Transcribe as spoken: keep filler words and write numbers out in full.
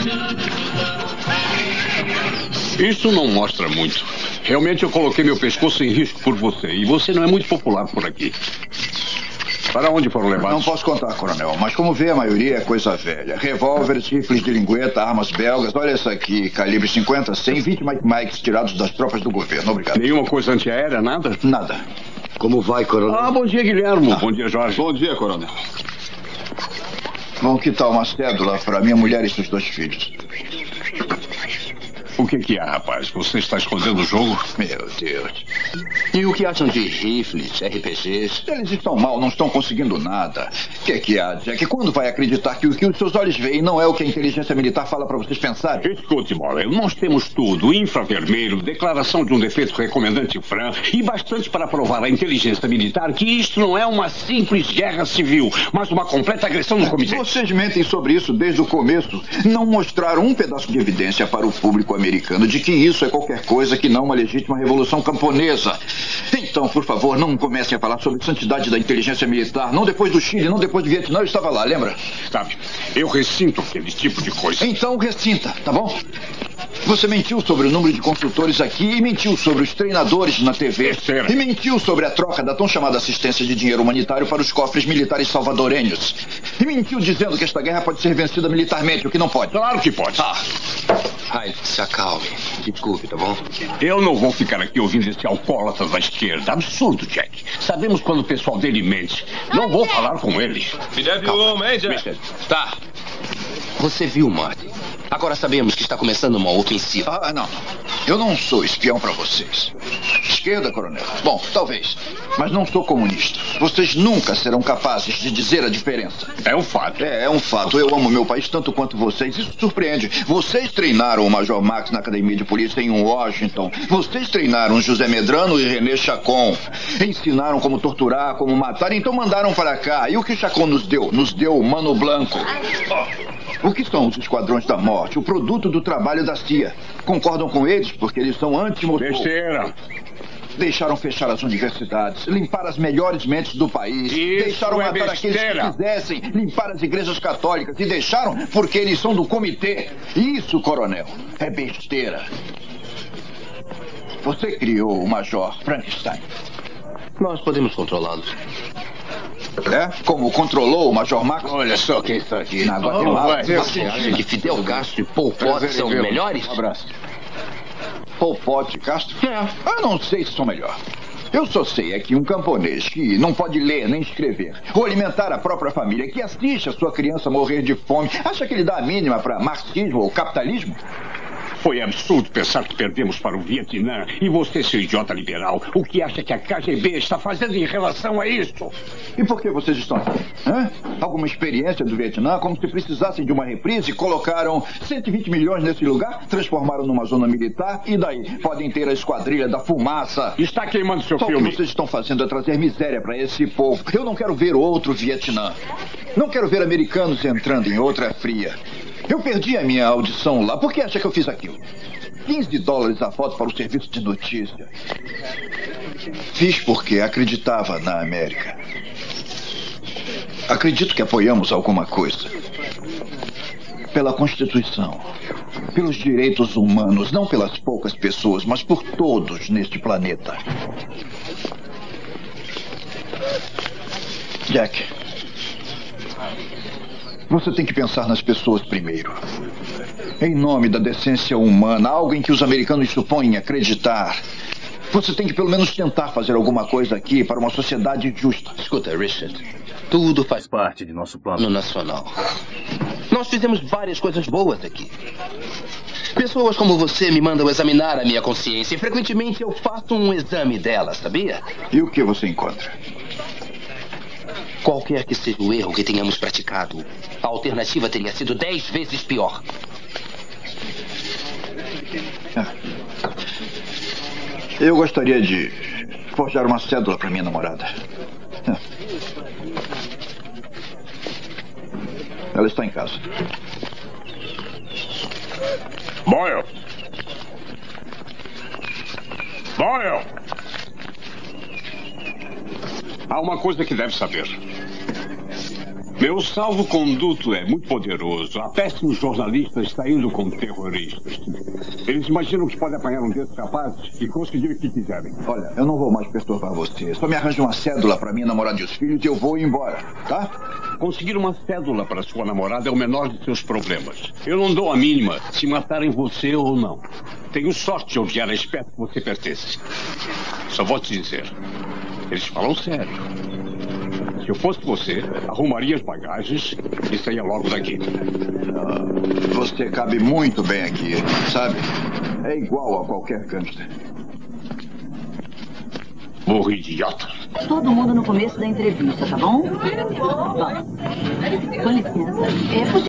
Isso não mostra muito. Realmente eu coloquei meu pescoço em risco por você. E você não é muito popular por aqui. Para onde foram levados? Não posso contar, coronel, mas como vê, a maioria é coisa velha. Revólveres, rifles de lingueta, armas belgas. Olha essa aqui, calibre cinquenta, cem, vinte Mike Mikes tirados das tropas do governo. Obrigado. Nenhuma coisa antiaérea, nada? Nada. Como vai, coronel? Ah, bom dia, Guilhermo. Ah. Bom dia, Jorge. Bom dia, coronel. Bom, que tal uma cédula para minha mulher e seus dois filhos? O que que é, rapaz? Você está escondendo o jogo? Meu Deus. E o que acham de rifles, R P Gs? Eles estão mal, não estão conseguindo nada. O que é que há, Jack? Quando vai acreditar que o que os seus olhos veem não é o que a inteligência militar fala para vocês pensarem? Escute, Morel, nós temos tudo. Infravermelho, declaração de um defeito recomendante Fran e bastante para provar à inteligência militar que isto não é uma simples guerra civil, mas uma completa agressão no comitê. Vocês mentem sobre isso desde o começo. Não mostraram um pedaço de evidência para o público americano de que isso é qualquer coisa que não uma legítima revolução camponesa. Então, por favor, não comecem a falar sobre santidade da inteligência militar. Não depois do Chile, não depois do Vietnã. Eu estava lá, lembra? Sabe, eu ressinto aquele tipo de coisa. Então ressinta, tá bom? Você mentiu sobre o número de consultores aqui e mentiu sobre os treinadores na T V. É, e mentiu sobre a troca da tão chamada assistência de dinheiro humanitário para os cofres militares salvadorenhos. E mentiu dizendo que esta guerra pode ser vencida militarmente, o que não pode. Claro que pode. Ah. Ai, se acalme. Desculpe, tá bom? Eu não vou ficar aqui ouvindo esse alcoólatra da esquerda. Absurdo, Jack. Sabemos quando o pessoal dele mente. Não vou falar com ele. Me deve um homem, hein, Jack? Tá. Você viu, Marty? Agora sabemos que está começando uma ofensiva. Ah, não. Eu não sou espião para vocês. Esquerda, coronel? Bom, talvez. Mas não sou comunista. Vocês nunca serão capazes de dizer a diferença. É um fato. É, é um fato. Eu amo meu país tanto quanto vocês. Isso surpreende. Vocês treinaram o Major Max na Academia de Polícia em Washington. Vocês treinaram José Medrano e René Chacon. Ensinaram como torturar, como matar. Então mandaram para cá. E o que Chacon nos deu? Nos deu o Mano Blanco. Oh. O que são os esquadrões da morte? O produto do trabalho da C I A. Concordam com eles porque eles são anti-Moscou. Besteira. Deixaram fechar as universidades, limpar as melhores mentes do país. Isso deixaram é matar besteira. aqueles que quisessem, limpar as igrejas católicas. E deixaram porque eles são do comitê. Isso, coronel, é besteira. Você criou o Major Frankenstein. Nós podemos controlá-los. É? Como controlou o Major Max? Olha só quem está aqui. Na Guatemala. Oh, você acha que Fidel Castro e Pol Pot são melhores? Um abraço. Pol Pot e Castro? É. Eu não sei se são melhor. Eu só sei é que um camponês que não pode ler nem escrever, ou alimentar a própria família, que assiste a sua criança morrer de fome, acha que ele dá a mínima para marxismo ou capitalismo? Foi absurdo pensar que perdemos para o Vietnã. E você, seu idiota liberal, o que acha que a K G B está fazendo em relação a isso? E por que vocês estão aqui? Hã? Alguma experiência do Vietnã? Como se precisassem de uma reprise? Colocaram cento e vinte milhões nesse lugar? Transformaram numa zona militar? E daí? Podem ter a esquadrilha da fumaça. Está queimando seu Só filme. O que vocês estão fazendo é trazer miséria para esse povo. Eu não quero ver outro Vietnã. Não quero ver americanos entrando em outra fria. Eu perdi a minha audição lá. Por que acha que eu fiz aquilo? quinze dólares a foto para o serviço de notícia. Fiz porque acreditava na América. Acredito que apoiamos alguma coisa. Pela Constituição. Pelos direitos humanos. Não pelas poucas pessoas, mas por todos neste planeta. Jack. Você tem que pensar nas pessoas primeiro. Em nome da decência humana, algo em que os americanos supõem acreditar. Você tem que pelo menos tentar fazer alguma coisa aqui para uma sociedade justa. Escuta, Richard, tudo faz parte de nosso plano nacional. Nós fizemos várias coisas boas aqui. Pessoas como você me mandam examinar a minha consciência e frequentemente eu faço um exame dela, sabia? E o que você encontra? Qualquer que seja o erro que tenhamos praticado, a alternativa teria sido dez vezes pior. Ah. Eu gostaria de forjar uma cédula para minha namorada. Ah. Ela está em casa. Boyle! Boyle! Há uma coisa que deve saber. Meu salvo-conduto é muito poderoso. A péssimo jornalista está indo com terroristas. Eles imaginam que podem apanhar um desses rapazes e conseguir o que quiserem. Olha, eu não vou mais perturbar você. Só me arranje uma cédula para minha namorada e os filhos e eu vou embora, tá? Conseguir uma cédula para sua namorada é o menor de seus problemas. Eu não dou a mínima se matarem você ou não. Tenho sorte de odiar a espécie que você pertence. Só vou te dizer. Eles falam sério. Se eu fosse você, arrumaria as bagagens e saia logo daqui. Ah, você cabe muito bem aqui, sabe? É igual a qualquer gangster. Burro idiota. Todo mundo no começo da entrevista, tá bom? Vamos. Com licença. É,